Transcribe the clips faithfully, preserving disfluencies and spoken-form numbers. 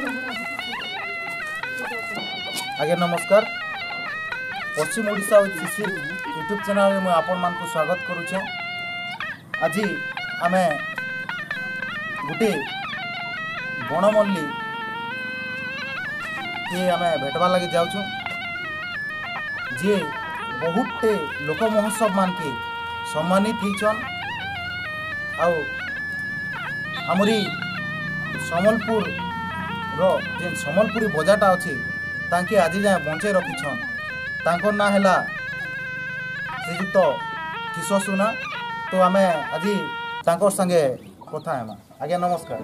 आगे नमस्कार पश्चिम ओडिशा शिशिर यूट्यूब चैनल में आपण मान स्वागत करुचे। आज आम गोटे बनमल्ली के आम भेटवा लगे जाऊँ जे बहुते लोक महोत्सव मान के सम्मानित होचन आमरी सम्बलपुर रो जे सम्बलपुरी बजारटा अच्छे तांके आज जाए बंचे रखिछन। तांकर ना है श्रीजुक्त किशोर सुना। तो आम आज तांकर संगे कथा हेमा। आज्ञा नमस्कार।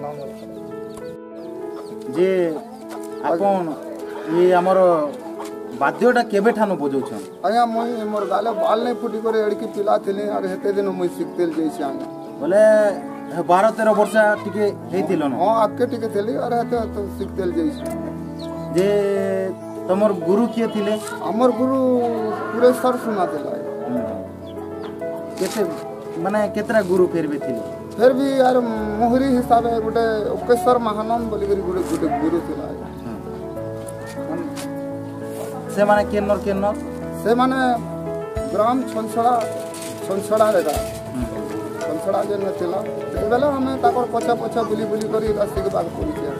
जे आपन ये आमर बाद्यटा केबे ठानु बजाउछन? आज्ञा मुई मोर गाले बाल नहीं फुटी करे एड़की पिला थिले और हेते दिन मुई सिखतेल जैसे आज्ञा बोले बारह तेरह वर्ष टिके हेतिलो न? हां आके टिके थिले और हेते तो सिखतेल जैसे। जे तमर गुरु किए थिले? हमर गुरु पूरे सर सुना थिला। केते माने केतरा गुरु फेर भी थिले? फिर भी यार मोहरी हिसाब है गोटे ओकेश्वर महानंद बोली करी गोटे गोटे गुरु थिला। से माने केनर केनर से माने ग्राम छनछड़ा छनछड़ा रेगा छनछड़ा जे न थिला ए बेला हमें ताकर पछा पछा बुली बुली करी रास्ते के बाग पड़ी छै।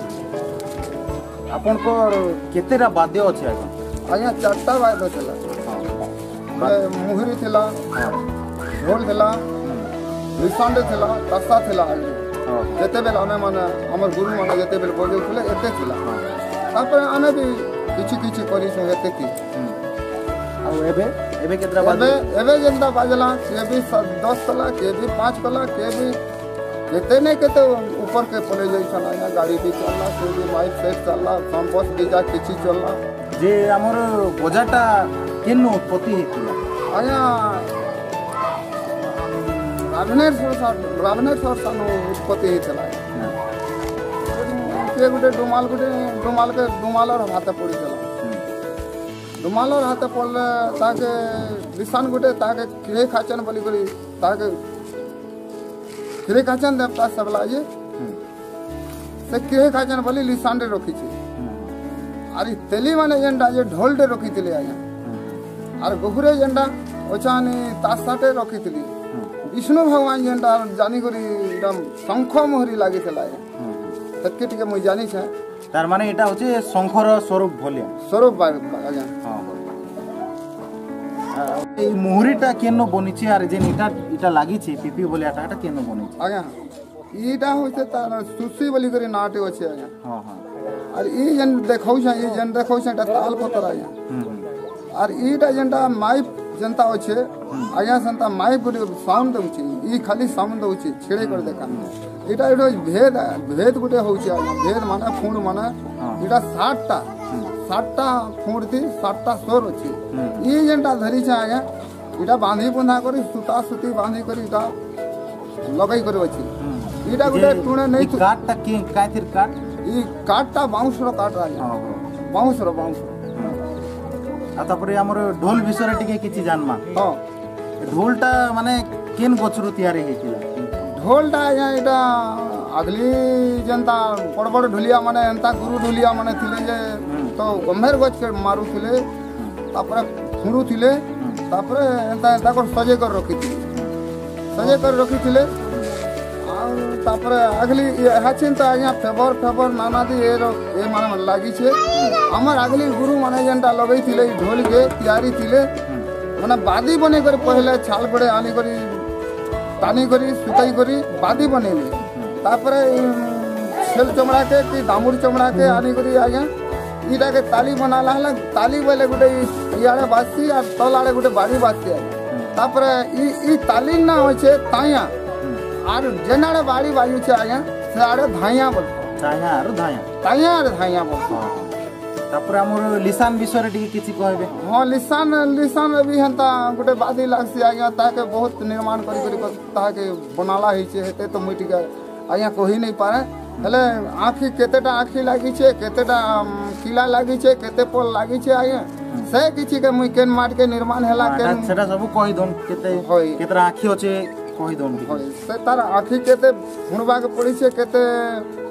आपन को केतेरा वाद्य अछि आज्ञा? आज्ञा चारटा वाद्य थिला। मोहरी थिला, ढोल थिला, निशांड थिला, तसा थिला। जते बेला हमें माने हमर गुरु माने जते बेला बजे थिले एते थिला। तापर आने भी किछि किछि करी छ एते की। आ एबे एबे केतरा वाद्य? एबे एबे जेंता बाजला से भी दस कला के भी पाँच कला के भी केते नहीं केते ऊपर के पले जाई छना। या गाड़ी भी चलला से भी माइक सेट चलला संबस डीजा किछि चलला। जे हमर बजारटा केनो उत्पत्ति हेतिला? आया रावनेर सरसा रावनेर सरसा नो उत्पत्ति हेतिला। के गुटे डुमाल गुटे डुमाल के डुमालर हाथे पड़ी चला। डुमालर हाथे पड़ले ताके निशान गुटे ताके किरे खाचन बोली करी ताके किरे खाचन देवता सबला जे से किरे खाचन बोली लिसांडे रखी छी। अरे तेली माने जेंडा जे ढोलटे रखी थिले आया और गोहुरे जेंडा ओछानी तासाटे रखी थिली। विष्णु भगवान जेंडा जानी करी एकदम शंख मोहरी लागी थिला। तत्के टिके मुई जानी छै। तार माने एटा होचे शंखर स्वरूप भलिया स्वरूप आज्ञा। हां ए मोहरीटा केनो बनिछि आर जे इटा इटा लागि छै पीपी बोलियाटा एटा केनो बनिछि? आज्ञा ईटा होते तार सुसी बोली करी नाटे होचे आज्ञा। हां हां और ई जन देखौ छै ई जन देखौ छै एटा ताल पतर आज्ञा। और ईटा जेंटा माइप जनता होचे आज्ञा संता माइप गुडी साउंड दउछि। ई खाली साउंड दउछि छेड़े कर देखा। इटा इडो भेद भेद गुटे होउछि आज्ञा। भेद माने फूंड माने इटा सात टा सात टा फूंड थी सात टा स्वर अछि। ई जेंटा धरि छै आज्ञा इटा बांधी बुंधा करी सुता सुती बांधी करी इटा लगाई करी अछि। इटा गुटे टुणे नै काटटा के काथिर काट ई काटटा बाउंस रो काट आज्ञा। बाउंस रो बाउंस आ तापरे हमर ढोल विषय टिके किछि जानमा। हां ढोलटा माने केन गछरु तयारी हेतिला? ढोलटा आज्ञा इटा अगली जनता बड़ बड़ ढोलिया माने एंता गुरु ढोलिया माने थिले जे तो गंभीर गछ के मारू थिले तापरे फुरू थिले तापरे एंता एंता को सजे कर रखी थी सजे कर रखी थिले। आ तापरे अगली हा चिंता आज्ञा फेवर फेवर नाना दी ए ए माने लागी छे। हमर अगली गुरु माने जेंटा लगई थिले ढोल के तैयारी थिले माने बादी बने कर पहले छाल पड़े आनी करी तानी करी सुताई करी बादी बनेली। तापरे छेल चमड़ा के कि दामुर चमड़ा के आनी करी आज्ञा इटा के ताली बनाला हला। ताली बोले गुटे इयाडे बासी और तलाडे गुटे बाड़ी बासी आज्ञा। तापरे ई ई ताली ना होचे ताया और जेनाडे बाड़ी बाजू छे आज्ञा से आडे धाइया बोल धाइया और धाइया धाइया और धाइया बोल। तापर हमर लिसान विषय टिके किछि कहबे? हां लिसान लिसान भी हंता गुटे बादी लागसी आज्ञा ताके बहुत निर्माण करी करी ताके बनाला हिचे हेते तो मुई टिके आज्ञा कहि नहीं पारे। हेले आँखी केतेटा आँखी लागी छे केतेटा किला लागी छे केते पोल लागी छे आज्ञा से किछि के मुई केन माट के निर्माण हैला केन सेटा सब कहि दोन केते होय केतरा आँखी होचे कहि दोन होय से तार आँखी केते हुणबा के पड़ी छे केते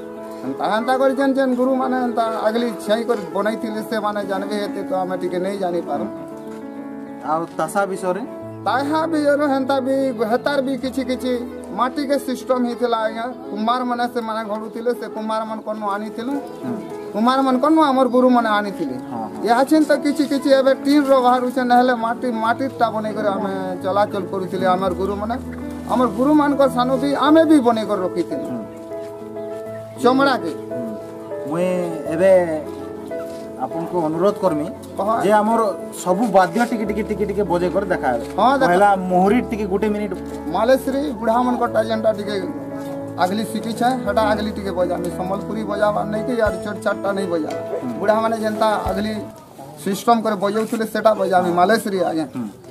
ଏନ୍ତା ଏନ୍ତା କରି ଯେନ୍ ଯେନ୍ ଗୁରୁ ମାନେ ଏନ୍ତା ଆଗଲି ଛାଇ କରି ବନେଇଥିଲେ ସେମାନେ ଜାଣିବେ ହେତେ ତ ଆମେ ଟିକେ ନେଇ ଜାଣିପାରୁ। ଆଉ ତାସା ବିଷୟରେ ତାହା ବି ହେନ୍ତା ବି ହେତାର ବି କିଛି କିଛି ମାଟିକେ ସିଷ୍ଟମ ହେଇଥିଲା ଆଜ୍ଞା। କୁମ୍ଭାର ମାନେ ସେମାନେ ଘଡୁଥିଲେ ସେ କୁମ୍ଭାର ମାନଙ୍କନୁ ଆଣିଥିଲୁ କୁମ୍ଭାର ମାନଙ୍କନୁ ଆମର ଗୁରୁ ମାନେ ଆଣିଥିଲେ। ଏହାଛିନ୍ ତ କିଛି କିଛି ଏବେ ଟିନ୍ର ବାହାରୁଛେ ନହେଲେ ମାଟି ମାଟିଟା ବନେଇକରି ଆମେ ଚଲାଚଲ କରୁଥିଲେ ଆମର ଗୁରୁ ମାନେ। ଆମର ଗୁରୁ ମାନଙ୍କ ସାନୁ ବି ଆମେ ବି ବନେଇକରି ରଖିଥିଲୁ ଚମଡ଼ାକେ। ମୁଇଁ ଏବେ ଆପଣଙ୍କୁ ଅନୁରୋଧ କରମି ଯେ ଆମର ସବୁ ବାଦ୍ୟ ଟିକେ ଟିକେ ଟିକେ ଟିକେ ବଜେଇ କରି ଦେଖା ହଁ ହେଲା ମୋହରୀ ଟିକେ ଗୋଟେ ମିନିଟ ମାଲେଶ୍ରୀ ବୁଢ଼ା ମାନଙ୍କର ଯେନ୍ଟା ଟିକେ ଆଗଲି ଶିଖିଛେ ସେଟା ଆଗଲି ଟିକେ ବଜାମି ସମ୍ବଲପୁରୀ ବଜାବାର ନାଇଁ କି ଆର ଚୋଟ ଚାରଟା ନାଇଁ ବଜା ବୁଢ଼ା ମାନେ ଯେନ୍ତା ଆଗଲି ସିଷ୍ଟମ করে ବଜାଉଥିଲେ ସେଟା ବଜାମି ମାଲେଶ୍ରୀ ଆଜ୍ଞା।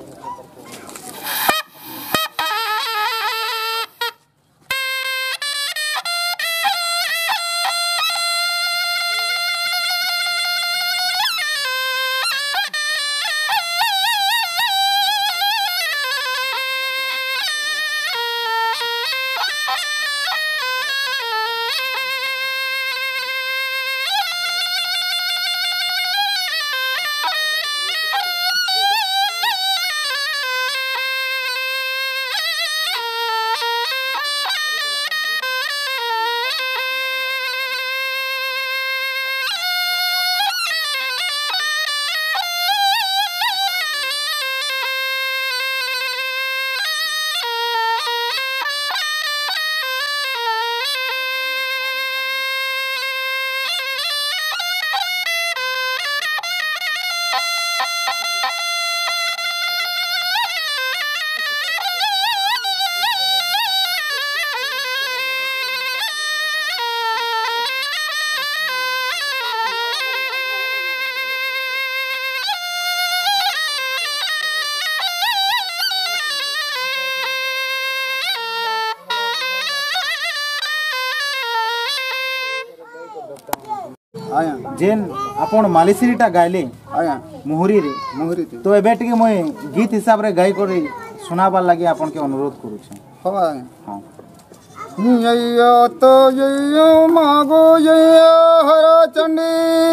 जेन आपण मालिश्रीटा गाइले आया मोहरी रे मोहरी तो एबे टिके मुई गीत हिसाब रे गाई करी सुनाबार लागि आपण के अनुरोध करू छी। हो आया हां ययो तो ययो मागो ययो हर चंडी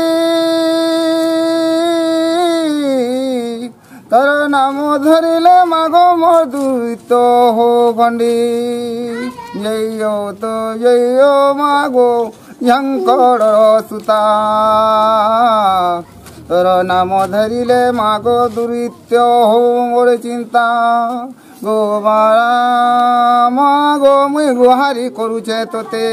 तर नाम धरिले मागो मधुत हो गंडी ययो तो ययो मागो यंकर सुता तर नाम धरिले मागो दुरित्य हो मोर चिंता गो बाळा मागो मुई गुहारी करुचे तोते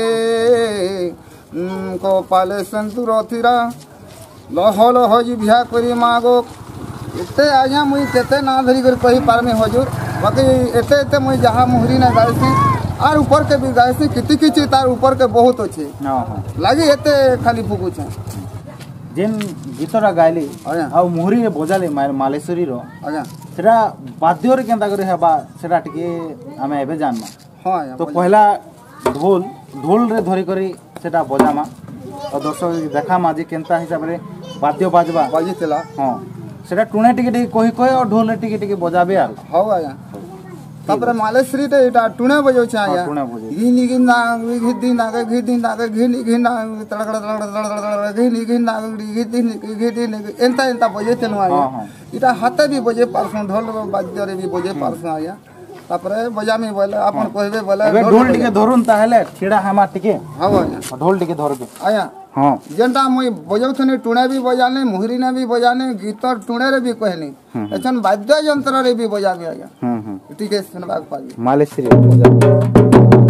कपाले संतुर थिरा लह लह जिभ्या करी मागो एते आज्ञा मुई केते ना धरी कर कही पारमी हजूर बाकी एते एते मुई जहाँ मोहरी ना गायसी आर ऊपर के भी गायसी किति किछि तार ऊपर के बहुत अच्छे लगी एते खाली फुकुछे जेन गीतरा गाइली आ मोहरी रे बजाले मालेश्वरी रो आज्ञा सेटा बाद्य रे केंता करे हेबा सेटा टिके हमें एबे जानना। हां तो पहला ढोल ढोल रे धरी करी सेटा बजामा और दर्शक देखा माजी केंता हिसाब रे बाद्य बाजबा बाजितला। हां सेटा टुणे टिके टिके कहि कहि और ढोल रे टिके टिके बजाबे आर हां आज्ञा तापर मालेश्वरी टे एटा टुणे बजौ छ आज्ञा टुणे बजौ गिनी गिना घिदी ना के घिदी ना के घिनी घिना तड़कड़ तड़कड़ तड़कड़ घिनी घिना घिदी घिदी एंता एंता बजे तेनु आज्ञा इटा हाथे भी बजे पारसों ढोल बाद्य रे भी बजे पारसों आज्ञा तापर बजामी बोले आपण कहबे बोले एबे ढोल टिके धरुन ताहले छेड़ा हमा टिके हां आज्ञा ढोल टिके धरबे आज्ञा हां जेंटा मुई बजाउथनी टुणे भी बजाने मोहरी ने भी बजाने गीतर टुणे रे भी कहनी एछन वाद्य यंत्र रे भी बजाबे आज्ञा हम्म हम्म टिके सुनबा पाबी मालेश्वरी बजा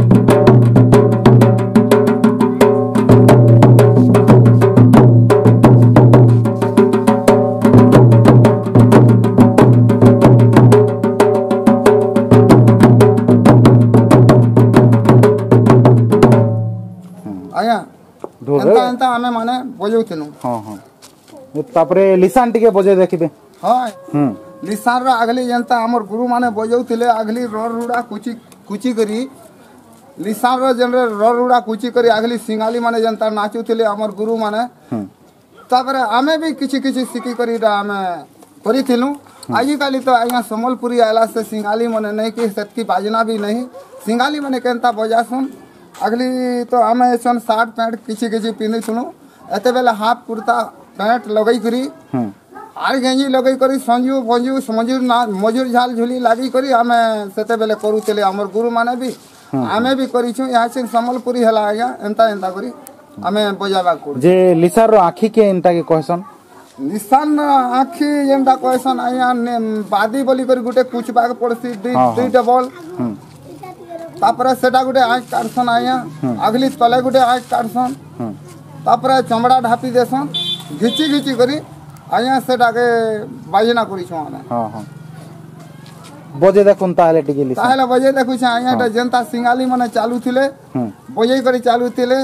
एंता एंता हमें माने बजाउथनु। हां हां तापरे लिसान टिके बजे देखिबे। हां हम लिसान रा अगली जनता हमर गुरु माने बजाउथिले अगली ररुड़ा कुची कुची करी लिसान रा जनरे ररुड़ा कुची करी अगली सिंगाली माने जनता नाचुथिले हमर गुरु माने तापरे हमें भी किछि किछि सिखी करी रा हमें करिथिलु। आजि काली तो आया सम्बलपुरी आला से सिंगाली माने नहीं कि सतकी बाजना भी नहीं सिंगाली माने केनता बजासुन अगली तो आम ऐसा सार्ट पैंट किसी किसी पिंधु सुनु एते बेले हाफ कुर्ता पैंट लगई करी आर गेंजी लगई करी संजू फंजू मजूर ना मजूर झाल झुली लागी करी आम सेते बेले करूले आमर गुरु माने भी आमे भी करिछु यहाँ से सम्बलपुरी हला आज्ञा एंता एंता करी आमे बजाबा को जे लिसार रो आखी के एंता के कहसन निशान आखी जेंता कहसन आया बादी बोली कर गुटे कुचबा के पड़सी दुई दुई डबल तापर सेटा गुटे आँख काटसन आया अगली तले गुटे आँख काटसन तापर चमड़ा ढापी देसन घिची घिची करी आया सेटा के बाजना करिछु आमे हां हां बजे देखुन ताले टिके लिसा ताले बजे देखु छ आया टा जनता सिंगाली माने चालू थिले बजे करी चालू थिले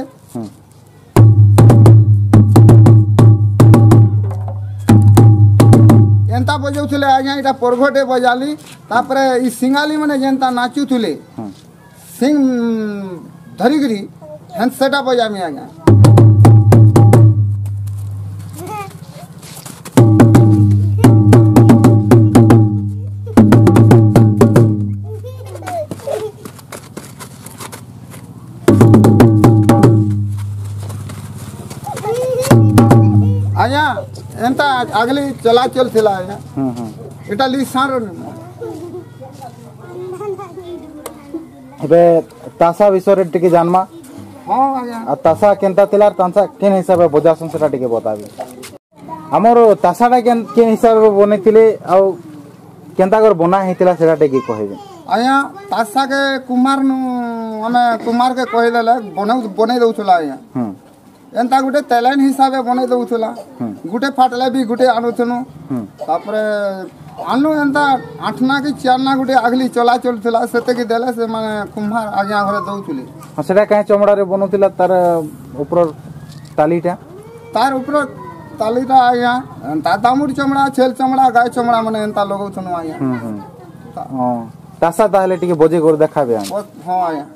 एंता बजाउले आज्ञा इटा परघटे बजाली तापर ई सिंगाली माने जेंता नाचुले सिंग धरिगिरी हेन सेटा बजामी आज्ञा आज्ञा एंता अगली चला चल थिला आज्ञा हम्म हम्म एटा लिसार एबे तासा विषय रे टिके जानमा हां आज्ञा आ तासा केनता थिला तासा केन हिसाब रे बजासन सेटा टिके बताबी हमर तासाटा केन केन हिसाब रे बनेतिले आ केनता कर बना हेतिला सेटा टिके कहबे आज्ञा तासा के कुमार नु हमें कुमार के कहि देले बने बने दउछला आज्ञा हम्म एंता गुटे तेलाइन हिसाब से बने दउथला गुटे फाटले भी गुटे आनुथनु तापर आनु एंता आठना की चारना गुटे अगली चला चलथला सेते की देला से माने कुम्हार आज्ञा घरे दउथले हां सेटा काहे चमड़ा रे बनोतिला तार ऊपर तालीटा तार ऊपर तालीटा आज्ञा एंता दामुर चमड़ा छेल चमड़ा गाय चमड़ा माने एंता लगउथनु आज्ञा हम्म हम्म हां तासा ताले टिके बजे कर देखाबे हां आज्ञा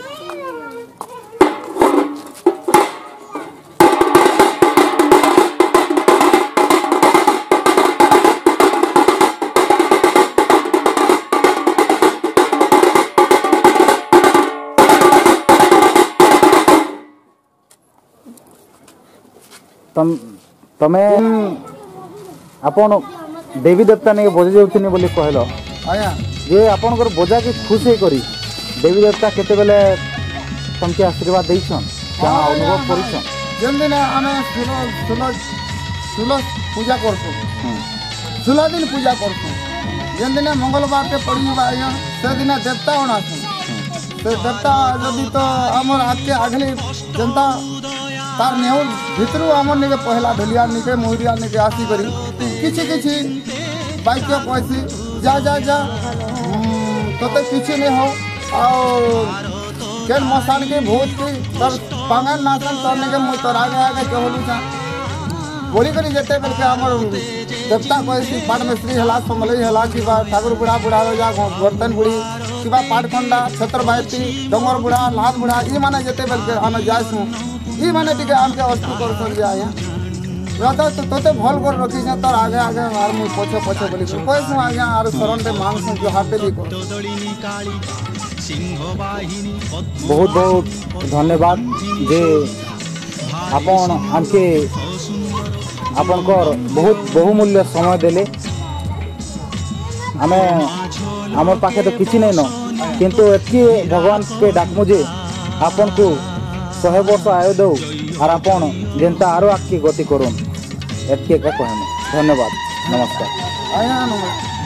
तम तमे आपण देवी देवता ने बजे जाउथनी बोली कहलो आया जे आपनकर बजा के खुश हे करी देवी देवता केते बेले तमके आशीर्वाद दैछन जा अनुभव करिछन जेन दिन आमे सुनो सुनो सुनो पूजा करतो सुला दिन पूजा करतो जेन दिन मंगलवार के पड़ीबा आया से दिन देवता होना से देवता यदि तो हमर आज के अगली जनता तार नेउल भितरु हमर निके पहला ढलिया निके मोहरिया निके आसी करी किछि किछि बाइक पैसी जा जा जा तोते किछि नहीं हो और केन मसान के भूत की तब पांगन नाचन करने के मुई तोरा आगे आगे कहलु था बोली करी जेते बेल के हमर देवता पैसी पाट में श्री हला समलई हला की बा ठाकुर बुढ़ा बुढ़ा जा बर्तन बुढ़ी की बा पाटखंडा छत्र बायती डोंगर बुढ़ा लाद बुढ़ा ई माने जेते बेल के हम जासु ई माने टिके हमके अस्तु कर कर जाया राता तो तोते भल कर रखी छ तोर आगे आगे मार मुई पछे पछे बोली कोई सु आगे आर शरण पे मांग सु जो हाथे भी को बहुत बहुत धन्यवाद जे आपण हमके आपनकर बहुत बहुमूल्य समय देले आमे हमर पाखे तो किछि नै न किंतु एतकी भगवान के डाकमु जे आपन को सौ वर्ष आयु दो और आपन जेनता आरो आगे गति करूँ एतके का कहम धन्यवाद नमस्कार आया नमस्कार।